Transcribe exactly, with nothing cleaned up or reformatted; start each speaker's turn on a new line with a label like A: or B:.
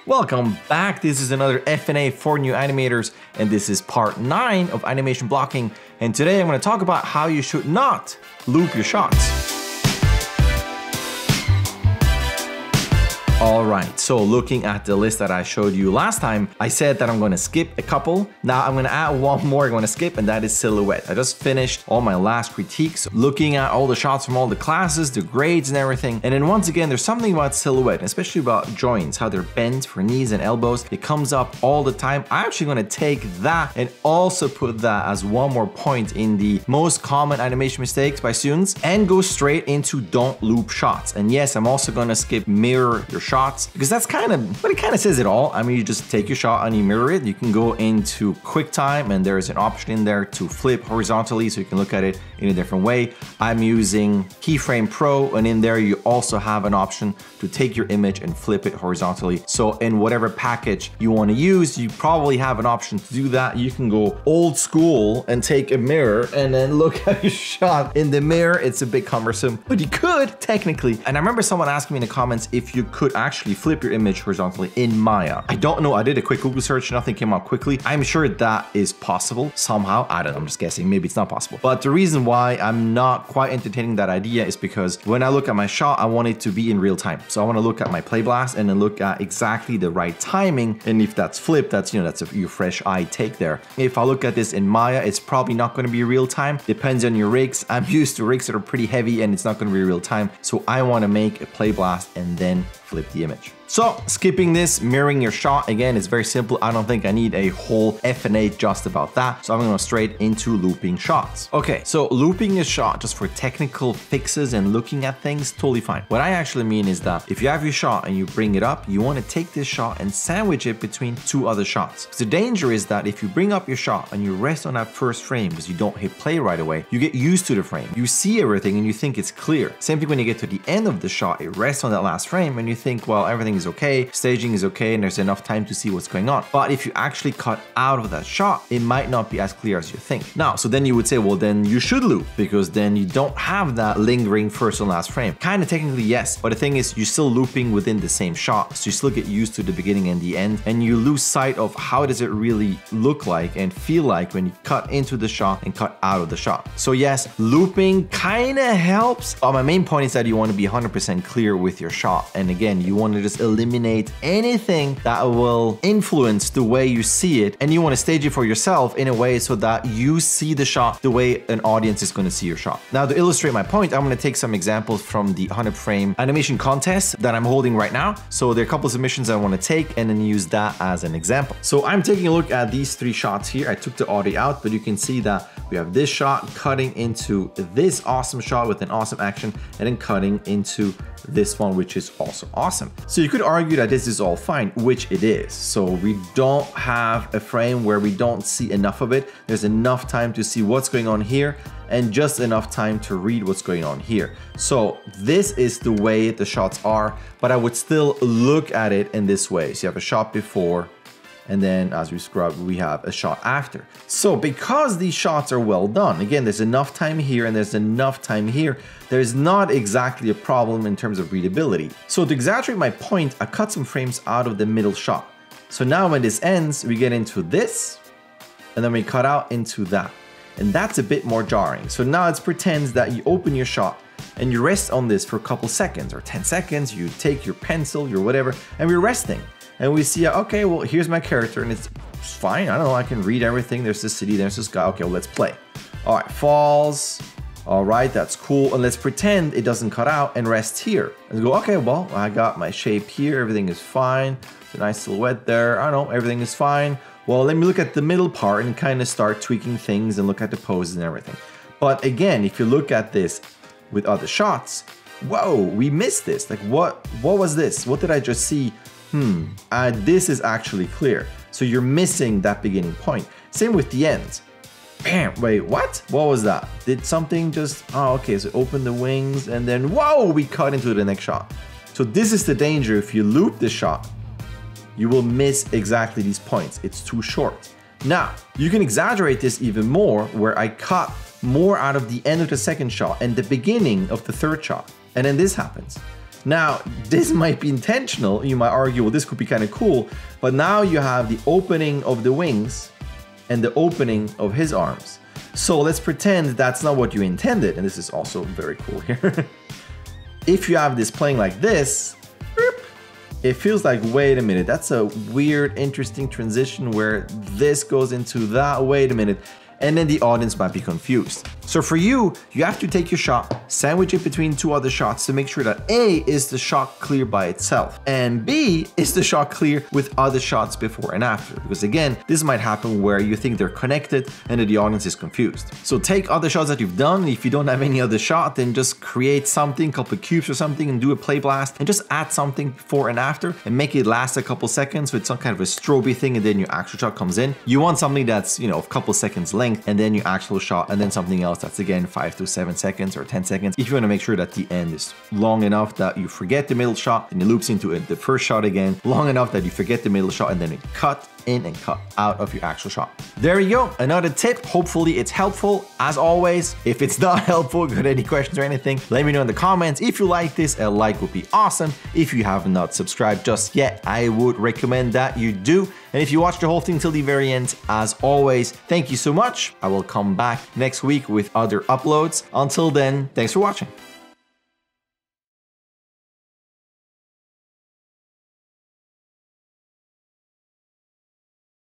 A: Welcome back. This is another F N A for new animators, and this is part nine of animation blocking. And today I'm going to talk about how you should not loop your shots. All right, so looking at the list that I showed you last time, I said that I'm going to skip a couple. Now I'm going to add one more I'm going to skip, and that is silhouette. I just finished all my last critiques, looking at all the shots from all the classes, the grades and everything. And then once again, there's something about silhouette, especially about joints, how they're bent for knees and elbows. It comes up all the time. I'm actually going to take that and also put that as one more point in the most common animation mistakes by students and go straight into don't loop shots. And yes, I'm also going to skip mirror your shots, because that's kind of, but it kind of says it all. I mean, you just take your shot and you mirror it. You can go into QuickTime and there's an option in there to flip horizontally so you can look at it in a different way. I'm using Keyframe Pro, and in there you also have an option to take your image and flip it horizontally. So in whatever package you want to use, you probably have an option to do that. You can go old school and take a mirror and then look at your shot in the mirror. It's a bit cumbersome, but you could technically. And I remember someone asking me in the comments if you could actually flip your image horizontally in Maya. I don't know. I did a quick Google search. Nothing came out quickly. I'm sure that is possible somehow. I don't know. I'm just guessing. Maybe it's not possible. But the reason why I'm not quite entertaining that idea is because when I look at my shot, I want it to be in real time. So I want to look at my play blast and then look at exactly the right timing. And if that's flipped, that's, you know, that's a your fresh eye take there. If I look at this in Maya, it's probably not going to be real time. Depends on your rigs. I'm used to rigs that are pretty heavy and it's not going to be real time. So I want to make a play blast and then flip the image. So skipping this, mirroring your shot, again, it's very simple. I don't think I need a whole F N A just about that. So I'm going to go straight into looping shots. Okay, so looping a shot just for technical fixes and looking at things, totally fine. What I actually mean is that if you have your shot and you bring it up, you want to take this shot and sandwich it between two other shots. Because the danger is that if you bring up your shot and you rest on that first frame because you don't hit play right away, you get used to the frame. You see everything and you think it's clear. Same thing when you get to the end of the shot, it rests on that last frame and you think, well, everything is okay, staging is okay, and there's enough time to see what's going on. But if you actually cut out of that shot, it might not be as clear as you think. Now, so then you would say, well, then you should loop, because then you don't have that lingering first and last frame. Kind of technically, yes, but the thing is, you're still looping within the same shot, so you still get used to the beginning and the end, and you lose sight of how does it really look like and feel like when you cut into the shot and cut out of the shot. So yes, looping kind of helps, but my main point is that you want to be one hundred percent clear with your shot. And again, you want to just eliminate anything that will influence the way you see it, and you want to stage it for yourself in a way so that you see the shot the way an audience is going to see your shot. Now, to illustrate my point, I'm going to take some examples from the one hundred frame animation contest that I'm holding right now. So there are a couple of submissions I want to take and then use that as an example. So I'm taking a look at these three shots here. I took the audio out, but you can see that we have this shot cutting into this awesome shot with an awesome action, and then cutting into this one, which is also awesome. So you could argue that this is all fine, which it is. So we don't have a frame where we don't see enough of it. There's enough time to see what's going on here and just enough time to read what's going on here. So this is the way the shots are, but I would still look at it in this way. So you have a shot before, and then as we scrub, we have a shot after. So because these shots are well done, again, there's enough time here and there's enough time here, there's not exactly a problem in terms of readability. So to exaggerate my point, I cut some frames out of the middle shot. So now when this ends, we get into this, and then we cut out into that. And that's a bit more jarring. So now it pretends that you open your shot and you rest on this for a couple seconds or ten seconds, you take your pencil, your whatever, and we're resting. And we see, okay, well, here's my character, and it's fine. I don't know, I can read everything. There's this city, there's this guy. Okay, well, let's play. All right, falls. All right, that's cool. And let's pretend it doesn't cut out and rest here. And go, okay, well, I got my shape here. Everything is fine. It's a nice silhouette there. I don't know, everything is fine. Well, let me look at the middle part and kind of start tweaking things and look at the poses and everything. But again, if you look at this with other shots, whoa, we missed this. Like, what, what was this? What did I just see? Hmm, uh, this is actually clear. So you're missing that beginning point. Same with the end. Bam, wait, what? What was that? Did something just, oh, okay, so open the wings and then, whoa, we cut into the next shot. So this is the danger. If you loop the shot, you will miss exactly these points. It's too short. Now, you can exaggerate this even more where I cut more out of the end of the second shot and the beginning of the third shot. And then this happens. Now, this might be intentional. You might argue, well, this could be kind of cool, but now you have the opening of the wings and the opening of his arms. So let's pretend that's not what you intended. And this is also very cool here. If you have this playing like this, it feels like, wait a minute, that's a weird, interesting transition where this goes into that, wait a minute. And then the audience might be confused. So for you, you have to take your shot, sandwich it between two other shots to make sure that A is the shot clear by itself, and B is the shot clear with other shots before and after. Because again, this might happen where you think they're connected and then the audience is confused. So take other shots that you've done. If you don't have any other shot, then just create something, couple of cubes or something, and do a play blast and just add something before and after and make it last a couple seconds with some kind of a strobe thing, and then your actual shot comes in. You want something that's, you know, a couple seconds length, and then your actual shot, and then something else that's again five to seven seconds or ten seconds. If you want to make sure that the end is long enough that you forget the middle shot and it loops into it, the first shot again, long enough that you forget the middle shot and then it cut in and cut out of your actual shot. There you go, another tip. Hopefully it's helpful. As always, if it's not helpful, got any questions or anything, let me know in the comments. If you like this, a like would be awesome. If you have not subscribed just yet, I would recommend that you do. And if you watch the whole thing till the very end, as always, thank you so much. I will come back next week with other uploads. Until then, thanks for watching.